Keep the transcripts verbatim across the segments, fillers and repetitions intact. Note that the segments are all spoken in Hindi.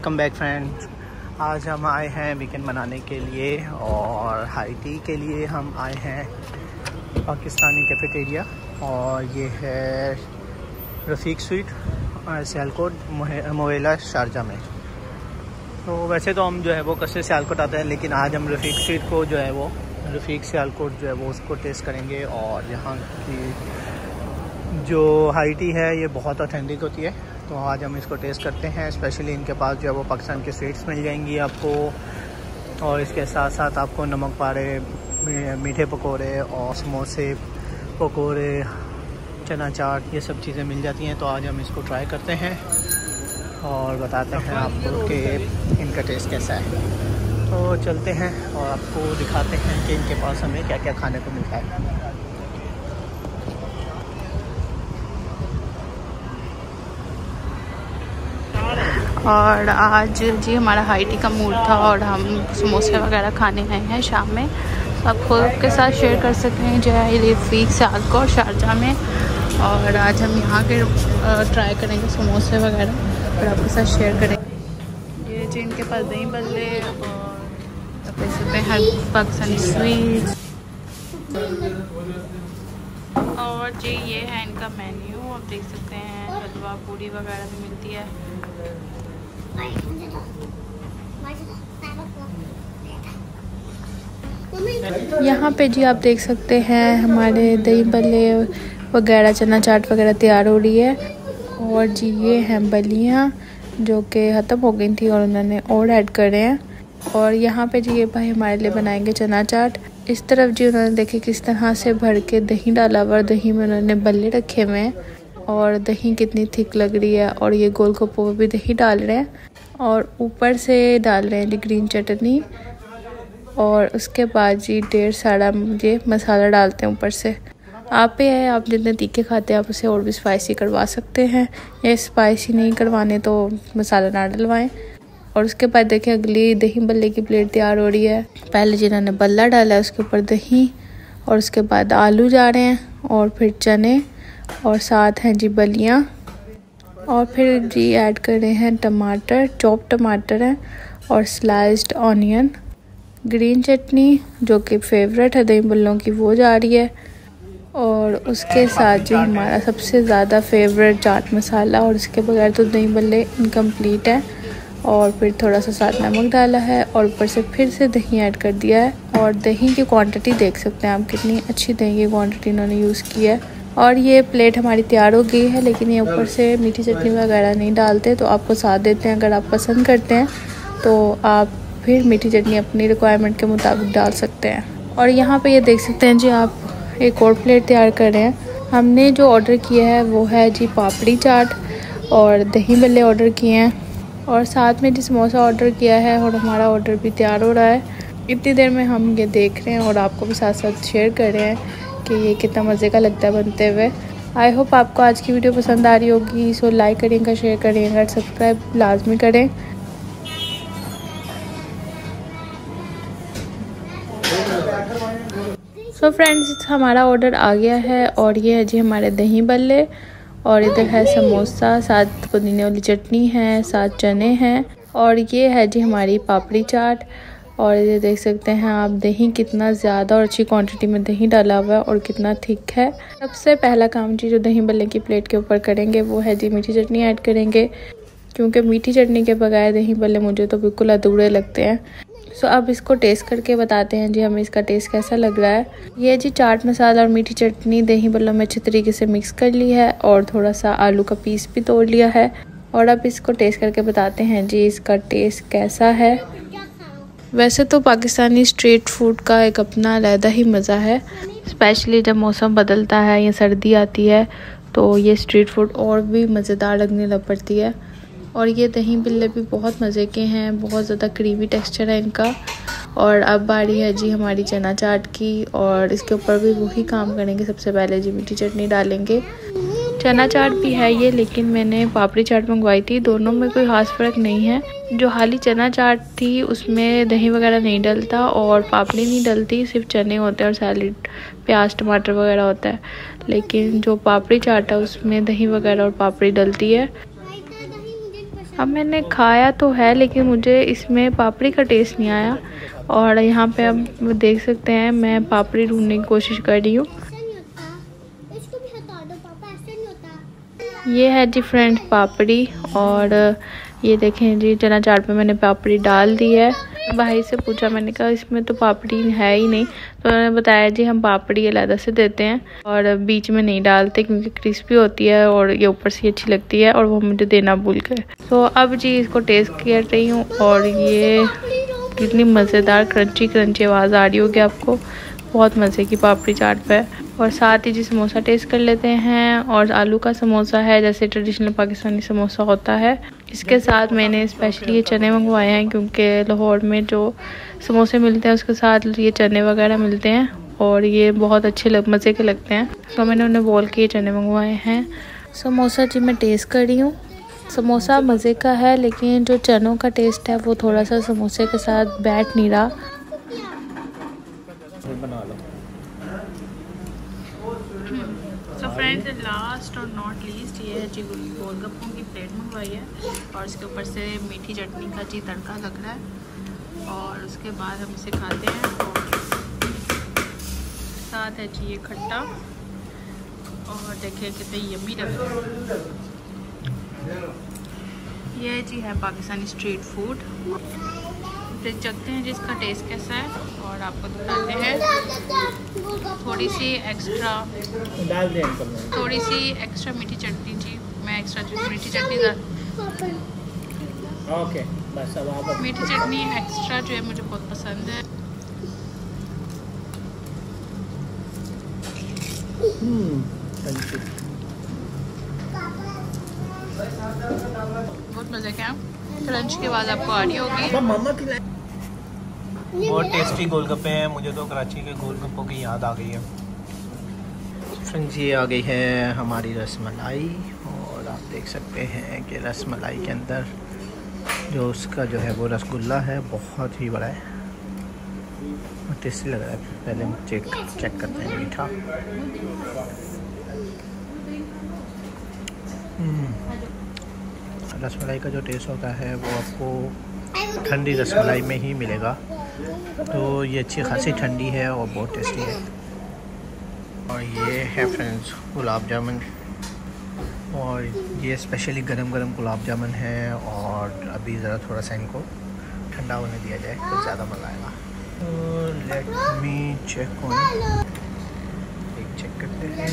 Welcome back friends. आज हम आए हैं वीकेंड मनाने के लिए और हाई टी के लिए हम आए हैं पाकिस्तानी कैफेटेरिया और ये है रफ़ीक स्वीट सियालकोट मोवेला शारजा में। तो वैसे तो हम जो है वो कसरे सियालकोट आते हैं, लेकिन आज हम रफ़ीक स्वीट को जो है वो रफ़ीक सियालकोट जो है वो उसको टेस्ट करेंगे। और यहाँ की जो हाई टी है ये बहुत ऑथेंटिक होती है, तो आज हम इसको टेस्ट करते हैं। स्पेशली इनके पास जो है वो पाकिस्तान के स्वीट्स मिल जाएंगी आपको, और इसके साथ साथ आपको नमक पारे, मीठे पकोड़े और समोसे, पकोड़े, चना चाट, ये सब चीज़ें मिल जाती हैं। तो आज हम इसको ट्राई करते हैं और बताते हैं आपको कि इनका टेस्ट कैसा है। तो चलते हैं और आपको दिखाते हैं कि इनके पास हमें क्या क्या खाने को मिलता है। और आज जी हमारा हाई टी का मूड था और हम समोसे वगैरह खाने आए हैं शाम में। तो आपको के साथ शेयर कर सकते हैं जो है रफ़ीक सियालकोट शारजा में। और आज हम यहाँ के ट्राई करेंगे समोसे वगैरह और आपके साथ शेयर करेंगे। ये जी इनके पास दही बल्ले और देख सकते हैं हर पाकिस्तानी स्वीट्स। और जी ये है इनका मेन्यू, आप देख सकते हैं हलवा पूरी वगैरह भी मिलती है। यहाँ पे जी आप देख सकते हैं हमारे दही बल्ले वगैरह, चना चाट वगैरह तैयार हो रही है। और जी ये हैं बलियाँ जो कि ख़त्म हो गई थी और उन्होंने और ऐड करे हैं। और यहाँ पे जी ये भाई हमारे लिए बनाएंगे चना चाट। इस तरफ जी उन्होंने देखे किस तरह से भर के दही डाला हुआ, दही में उन्होंने बल्ले रखे हुए हैं और दही कितनी थिक लग रही है। और ये गोल गप्पों में भी दही डाल रहे हैं और ऊपर से डाल रहे हैं ग्रीन चटनी। और उसके बाद जी ढेर सारा मुझे मसाला डालते हैं ऊपर से। आप पे है, आप जितने तीखे खाते हैं आप उसे और भी स्पाइसी करवा सकते हैं, या स्पाइसी नहीं करवाने तो मसाला ना डलवाएं। और उसके बाद देखें अगली दही बल्ले की प्लेट तैयार हो रही है। पहले जिन्होंने बल्ला डाला है उसके ऊपर दही, और उसके बाद आलू जा रहे हैं और फिर चने, और साथ हैं जी बलियाँ, और फिर जी ऐड कर रहे हैं टमाटर, चॉप टमाटर हैं और स्लाइस्ड ऑनियन, ग्रीन चटनी जो कि फेवरेट है दही बल्लों की वो जा रही है। और उसके साथ जी हमारा सबसे ज़्यादा फेवरेट चाट मसाला, और इसके बगैर तो दही बल्ले इनकम्प्लीट है। और फिर थोड़ा सा साथ नमक डाला है और ऊपर से फिर से दही ऐड कर दिया है। और दही की क्वांटिटी देख सकते हैं आप, कितनी अच्छी दही की क्वांटिटी इन्होंने यूज़ की है। और ये प्लेट हमारी तैयार हो गई है, लेकिन ये ऊपर से मीठी चटनी वगैरह नहीं डालते, तो आपको साथ देते हैं। अगर आप पसंद करते हैं तो आप फिर मीठी चटनी अपनी रिक्वायरमेंट के मुताबिक डाल सकते हैं। और यहाँ पे ये देख सकते हैं जी आप एक और प्लेट तैयार कर रहे हैं। हमने जो ऑर्डर किया है वो है जी पापड़ी चाट और दही बल्ले ऑर्डर किए हैं, और साथ में जी समोसा ऑर्डर किया है। और हमारा ऑर्डर भी तैयार हो रहा है। इतनी देर में हम ये देख रहे हैं और आपको भी साथ साथ शेयर कर रहे हैं कि ये कितना मज़े का लगता है बनते हुए। आई होप आपको आज की वीडियो पसंद आ रही होगी। सो लाइक करिएगा, शेयर करिएगा, सब्सक्राइब लाजमी करें। सो फ्रेंड्स हमारा ऑर्डर आ गया है, और ये है जी हमारे दही बल्ले, और इधर है समोसा, साथ पुदीने वाली चटनी है, साथ चने हैं, और ये है जी हमारी पापड़ी चाट। और ये देख सकते हैं आप दही कितना ज़्यादा और अच्छी क्वांटिटी में दही डाला हुआ है और कितना थिक है। सबसे पहला काम जी जो दही बल्ले की प्लेट के ऊपर करेंगे वो है जी मीठी चटनी ऐड करेंगे, क्योंकि मीठी चटनी के बगैर दही बल्ले मुझे तो बिल्कुल अधूरे लगते हैं। सो अब इसको टेस्ट करके बताते हैं जी हमें इसका टेस्ट कैसा लग रहा है। ये जी चाट मसाला और मीठी चटनी दही बल्लों में अच्छे तरीके से मिक्स कर ली है, और थोड़ा सा आलू का पीस भी तोड़ लिया है। और अब इसको टेस्ट करके बताते हैं जी इसका टेस्ट कैसा है। वैसे तो पाकिस्तानी स्ट्रीट फूड का एक अपना अलग ही मज़ा है, स्पेशली जब मौसम बदलता है या सर्दी आती है तो ये स्ट्रीट फूड और भी मज़ेदार लगने लग पड़ती है। और ये दही बल्ले भी बहुत मज़े के हैं, बहुत ज़्यादा क्रीमी टेक्सचर है इनका। और अब बारी है जी हमारी चना चाट की, और इसके ऊपर भी वही काम करेंगे। सबसे पहले जी मीठी चटनी डालेंगे। चना चाट भी है ये, लेकिन मैंने पापड़ी चाट मंगवाई थी, दोनों में कोई ख़ास फ़र्क नहीं है। जो हाली चना चाट थी उसमें दही वगैरह नहीं डलता और पापड़ी नहीं डलती, सिर्फ चने होते हैं और सैलेड, प्याज, टमाटर वगैरह होता है। लेकिन जो पापड़ी चाट है उसमें दही वगैरह और पापड़ी डलती है। अब मैंने खाया तो है लेकिन मुझे इसमें पापड़ी का टेस्ट नहीं आया। और यहाँ पे अब देख सकते हैं मैं पापड़ी ढूंढने की कोशिश कर रही हूँ। ये है जी फ्रेंड पापड़ी। और ये देखें जी चना चाट में मैंने पापड़ी डाल दी है। भाई से पूछा, मैंने कहा इसमें तो पापड़ी है ही नहीं, तो उन्होंने बताया जी हम पापड़ी अलग से देते हैं और बीच में नहीं डालते क्योंकि क्रिस्पी होती है और ये ऊपर से अच्छी लगती है, और वो मुझे देना भूल गए। तो अब जी इसको टेस्ट कर रही हूँ और ये कितनी मज़ेदार क्रंची क्रंची आवाज़ आ रही होगी आपको। बहुत मज़े की पापड़ी चाट पे। और साथ ही जी समोसा टेस्ट कर लेते हैं। और आलू का समोसा है जैसे ट्रेडिशनल पाकिस्तानी समोसा होता है। इसके साथ मैंने स्पेशली ये चने मंगवाए हैं क्योंकि लाहौर में जो समोसे मिलते हैं उसके साथ ये चने वगैरह मिलते हैं और ये बहुत अच्छे लग मज़े के लगते हैं। तो मैंने उन्हें बोल के ये चने मंगवाए हैं। समोसा जी मैं टेस्ट कर रही हूँ। समोसा मज़े का है लेकिन जो चनों का टेस्ट है वो थोड़ा सा समोसे के साथ बैठ नहीं रहा। बना लो। सो फ्रेंड्स लास्ट और नॉट लीस्ट ये है जी गोलगप्पों की प्लेट मंगवाई है और इसके ऊपर से मीठी चटनी का जी तड़का लग रहा है और उसके बाद हम इसे खाते हैं। और साथ है जी ये खट्टा और देखिए कितने यम्मी लग रहा है। ये जी है पाकिस्तानी स्ट्रीट फूड। देख सकते हैं जिसका टेस्ट कैसा है और आपको दिखाते हैं। थोड़ी सी एक्स्ट्रा डाल दें थोड़ी सी एक्स्ट्रा मीठी चटनी जी। मैं एक्स्ट्रा मीठी चटनी डाल ओके बस अब आप मीठी चटनी एक्स्ट्रा जो है मुझे बहुत पसंद है। बहुत मज़े का क्रंच के बाद आपको आ रही होगी। बहुत टेस्टी गोलगप्पे हैं। मुझे तो कराची के गोलगप्पों की याद आ गई है। फ्रेंड्स ये आ गई है हमारी रसमलाई और आप देख सकते हैं कि रसमलाई के अंदर जो उसका जो है वो रसगुल्ला है बहुत ही बड़ा है और टेस्टी लग रहा है। पहले हम चेक चेक करते हैं मीठा। रसमलाई का जो टेस्ट होता है वो आपको ठंडी रसमलाई में ही मिलेगा। तो ये अच्छी खासी ठंडी है और बहुत टेस्टी है। और ये है फ्रेंड्स गुलाब जामुन और ये स्पेशली गरम गरम गुलाब जामुन है और अभी ज़रा थोड़ा सा इनको ठंडा होने दिया जाए तो ज़्यादा मज़ा आएगा। तो लेट मी चेक ऑन एक चेक करते हैं।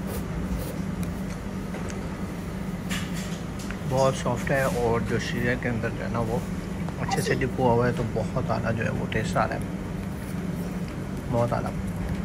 बहुत सॉफ्ट है और जो शीरे के अंदर जो है ना वो अच्छे से डिप हुआ हुआ है तो बहुत आला जो है वो टेस्ट आ रहा है, बहुत आला।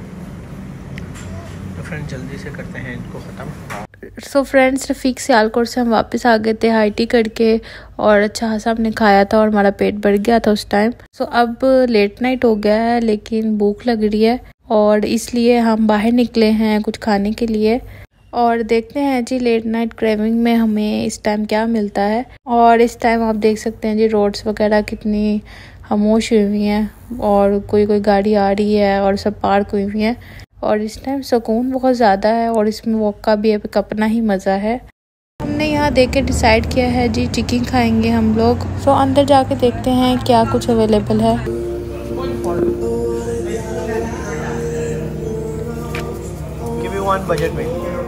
तो फ्रेंड्स जल्दी से करते हैं इनको ख़त्म। सो फ्रेंड्स रफ़ीक सियालकोट से हम वापस आ गए थे हाई टी करके और अच्छा खासा हमने खाया था और हमारा पेट भर गया था उस टाइम। सो अब लेट नाइट हो गया है लेकिन भूख लग रही है और इसलिए हम बाहर निकले हैं कुछ खाने के लिए और देखते हैं जी लेट नाइट क्रेविंग में हमें इस टाइम क्या मिलता है। और इस टाइम आप देख सकते हैं जी रोड्स वगैरह कितनी खामोश हुई हुई हैं और कोई कोई गाड़ी आ रही है और सब पार्क हुई हुई हैं और इस टाइम सुकून बहुत ज़्यादा है और इसमें वॉक का भी एक अपना ही मज़ा है। हमने यहाँ देख के डिसाइड किया है जी चिकन खाएंगे हम लोग। सो अंदर जाके देखते हैं क्या कुछ अवेलेबल है। बजट में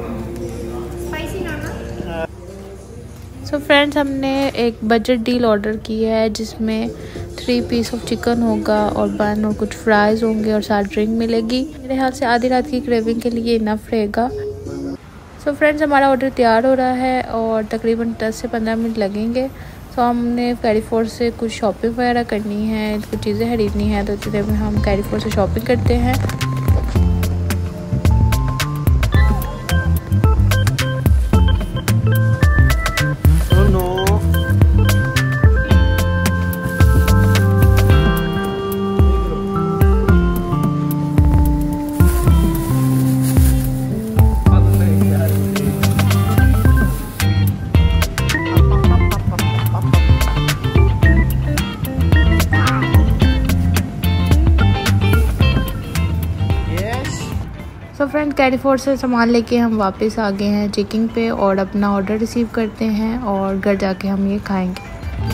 सो so फ्रेंड्स हमने एक बजट डील ऑर्डर की है जिसमें थ्री पीस ऑफ चिकन होगा और बन और कुछ फ्राइज़ होंगे और साथ ड्रिंक मिलेगी। मेरे ख्याल से आधी रात की क्रेविंग के लिए इनफ रहेगा। सो so फ्रेंड्स हमारा ऑर्डर तैयार हो रहा है और तकरीबन दस से पंद्रह मिनट लगेंगे। सो so हमने कैरीफोर से कुछ शॉपिंग वगैरह करनी है, कुछ चीज़ें खरीदनी है तो इतने में हम कैरीफोर से शॉपिंग करते हैं। सो फ्रेंड कैरीफोर से सामान लेके हम वापस आ गए हैं चेकिंग पे और अपना ऑर्डर रिसीव करते हैं और घर जाके हम ये खाएंगे।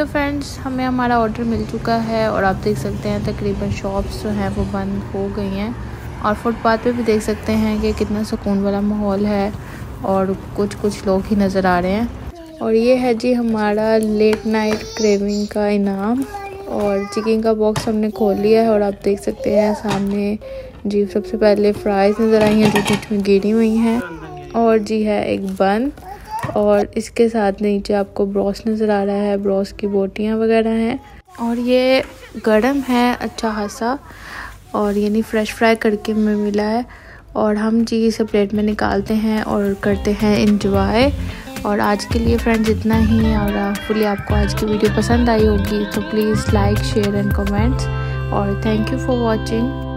फ्रेंड्स, हमें हमारा ऑर्डर मिल चुका है और आप देख सकते हैं तकरीबन शॉप्स जो हैं वो बंद हो गई हैं और फुटपाथ पे भी देख सकते हैं कि कितना सुकून वाला माहौल है और कुछ कुछ लोग ही नज़र आ रहे हैं। और ये है जी हमारा लेट नाइट क्रेविंग का इनाम और चिकन का बॉक्स हमने खोल लिया है और आप देख सकते हैं सामने जी सबसे पहले फ्राइज़ नज़र आई हैं जो बीच में गिरी हुई हैं और जी है एक बन और इसके साथ नीचे आपको ब्रोस्ट नज़र आ रहा है, ब्रोस्ट की बोटियाँ वगैरह हैं और ये गरम है अच्छा खासा और यानी फ़्रेश फ्राई करके हमें मिला है और हम जी इसे प्लेट में निकालते हैं और करते हैं इंजॉय। और आज के लिए फ्रेंड्स इतना ही और फुली आपको आज की वीडियो पसंद आई होगी तो please like share and comments और थैंक यू फॉर वॉचिंग।